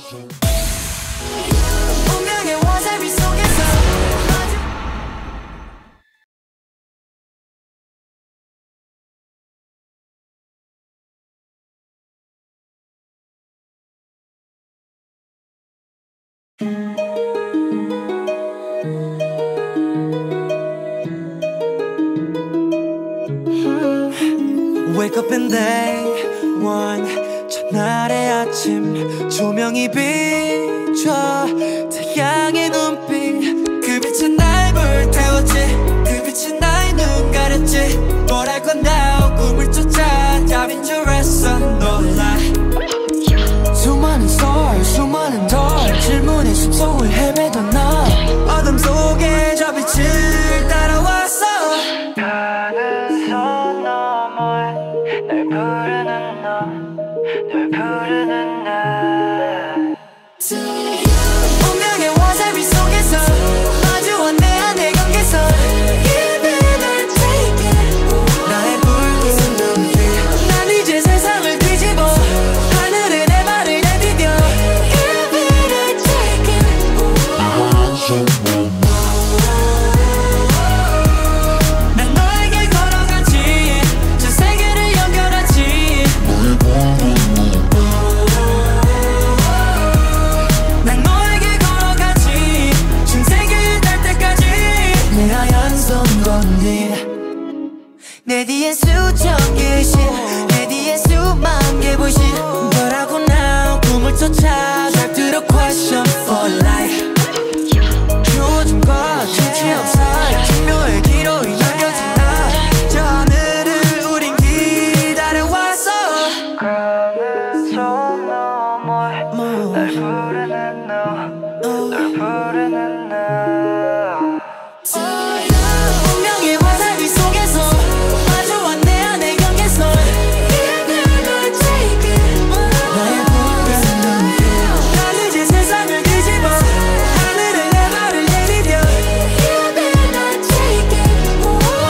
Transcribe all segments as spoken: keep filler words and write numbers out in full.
운명의 와사비 속에서 Wake up and day one 첫날의 아침 조명이 비춰 태양의 눈빛 그 빛은 날 불태웠지 그 빛은 나의 눈 가렸지 뭐랄 건 now 꿈을 쫓아 답인 줄 알았어 놀라 수많은 star 수많은 달 질문의 숲속을 헤매던 나 어둠 속에 저 빛을 따라왔어 가는 선 너머에 널 부르는 너 널 부르는 나 운명의 와사비 속에서 마주한 내 안의 경계선 Give it or take it 나의 붉은 눈빛 난 이제 세상을 뒤집어 하늘에 내 발을 내디뎌 Give it or take it 난 너에게 걸어가지 저 세계를 연결하지 난 너에게 걸어가지 전 세계에 닿을 때까지 내 하얀 손 건네 내 뒤에 수천 개의 신 내 뒤에 수만 개 불신 너라고 now 꿈을 쫓아 잘 들어 question for life 요즘과 중치한 사이 중묘의 기로에 열려진 나저 하늘을 우린 기다려왔어 가는 손 너머에 날 부르는 너널 부르는 나 운명의 와사비 속에서 마주한 내 안의 경계선 Give it or take it 나의 붉은 눈빛 난 이제 세상을 뒤집어 하늘에 내 발을 내디뎌 Give it or take it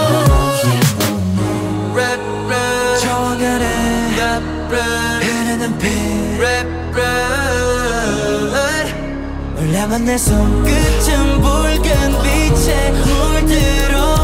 Rap rap 정열의 Rap rap 흐르는 피 Rap rap 몰라만 내 손끝은 붉은 빛에 물들어